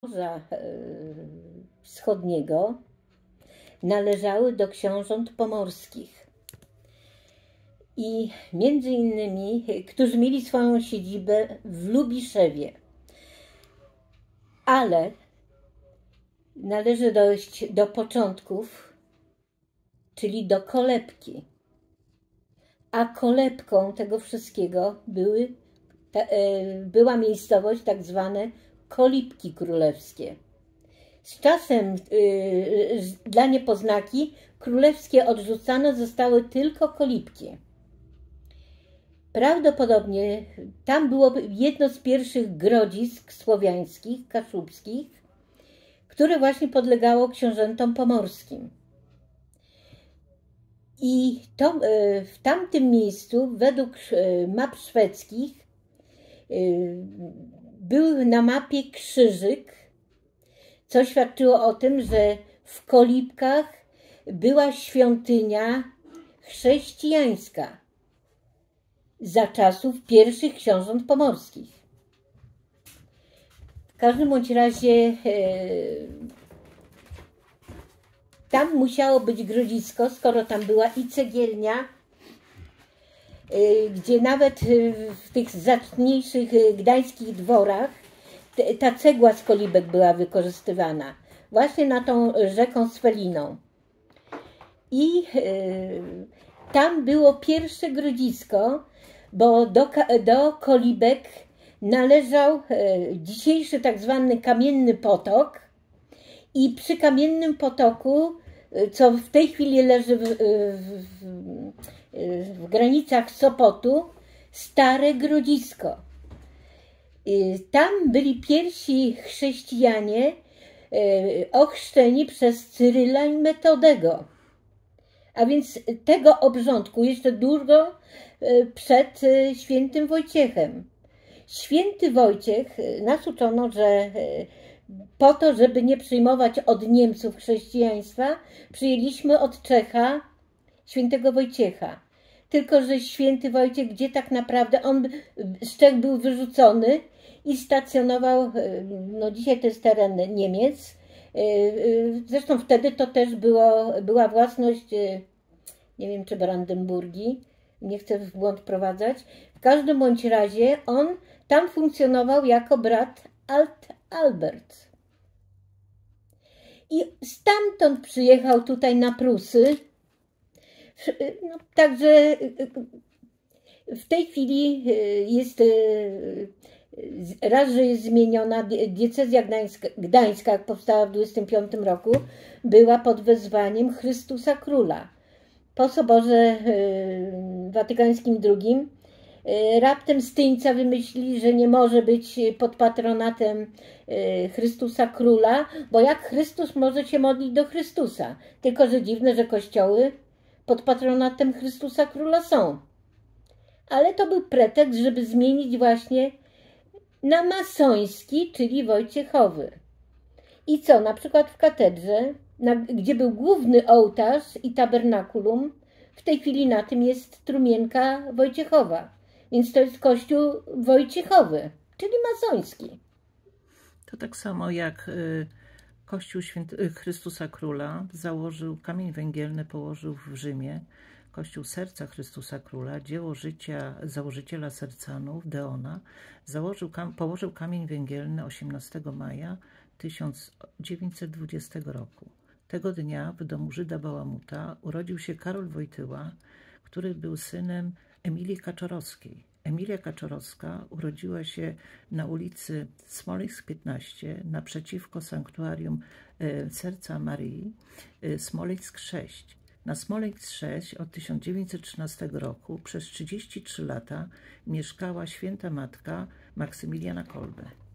Morza Wschodniego należały do książąt pomorskich i między innymi, którzy mieli swoją siedzibę w Lubiszewie, ale należy dojść do początków, czyli do kolebki. A kolebką tego wszystkiego była miejscowość tak zwane Kolibki Królewskie. Z czasem dla niepoznaki królewskie odrzucane zostały tylko kolibki. Prawdopodobnie tam było jedno z pierwszych grodzisk słowiańskich, kaszubskich, które właśnie podlegało książętom pomorskim. I w tamtym miejscu, według map szwedzkich, był na mapie krzyżyk, co świadczyło o tym, że w Kolibkach była świątynia chrześcijańska za czasów pierwszych książąt pomorskich. W każdym bądź razie tam musiało być grodzisko, skoro tam była i cegielnia, gdzie nawet w tych zacniejszych gdańskich dworach ta cegła z kolibek była wykorzystywana właśnie na tą rzeką Sweliną. I tam było pierwsze grodzisko, bo do kolibek należał dzisiejszy tak zwany Kamienny Potok i przy Kamiennym Potoku, co w tej chwili leży w granicach Sopotu, stare grodzisko. Tam byli pierwsi chrześcijanie ochrzczeni przez Cyryla i Metodego. A więc tego obrządku jeszcze dużo przed świętym Wojciechem. Święty Wojciech, nas uczono, że po to, żeby nie przyjmować od Niemców chrześcijaństwa, przyjęliśmy od Czecha świętego Wojciecha. Tylko że święty Wojciech, gdzie tak naprawdę on z Czech był wyrzucony i stacjonował, no dzisiaj to jest teren Niemiec, zresztą wtedy to też była własność, nie wiem czy Brandenburgii, nie chcę w błąd wprowadzać. W każdym bądź razie on tam funkcjonował jako brat Albert. I stamtąd przyjechał tutaj na Prusy. No, także w tej chwili jest raz, że jest zmieniona diecezja gdańska, jak powstała w 25 roku, była pod wezwaniem Chrystusa Króla. Po Soborze Watykańskim II raptem Styńca wymyślili, że nie może być pod patronatem Chrystusa Króla, bo jak Chrystus może się modlić do Chrystusa? Tylko że dziwne, że kościoły pod patronatem Chrystusa Króla są. Ale to był pretekst, żeby zmienić właśnie na masoński, czyli wojciechowy. I co? Na przykład w katedrze, gdzie był główny ołtarz i tabernakulum, w tej chwili na tym jest trumienka wojciechowa. Więc to jest kościół wojciechowy, czyli masoński. To tak samo jak Kościół Chrystusa Króla założył, kamień węgielny położył w Rzymie, Kościół Serca Chrystusa Króla, dzieło życia założyciela Sercanów, Deona, położył kamień węgielny 18 maja 1920 roku. Tego dnia w domu Żyda Bałamuta urodził się Karol Wojtyła, który był synem Emilii Kaczorowskiej. Emilia Kaczorowska urodziła się na ulicy Smoleńsk 15 naprzeciwko sanktuarium Serca Maryi, Smoleńsk 6. Na Smoleńsk 6 od 1913 roku przez 33 lata mieszkała święta matka Maksymiliana Kolbe.